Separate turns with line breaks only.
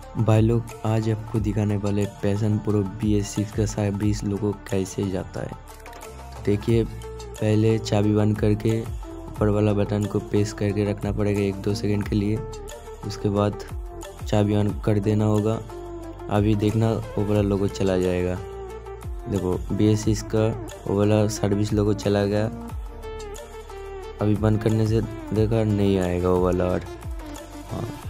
भाई लोग आज आपको दिखाने वाले पैशन प्रो BS6 का सर्विस लोगों कैसे जाता है। तो देखिए, पहले चाबी बंद करके ऊपर वाला बटन को प्रेस करके रखना पड़ेगा 1-2 सेकंड के लिए। उसके बाद चाबी ऑन कर देना होगा। अभी देखना वो वाला लोगो चला जाएगा। देखो BS6 का वो वाला सर्विस लोगो चला गया। अभी बंद करने से देखा नहीं आएगा वो वाला। और हाँ,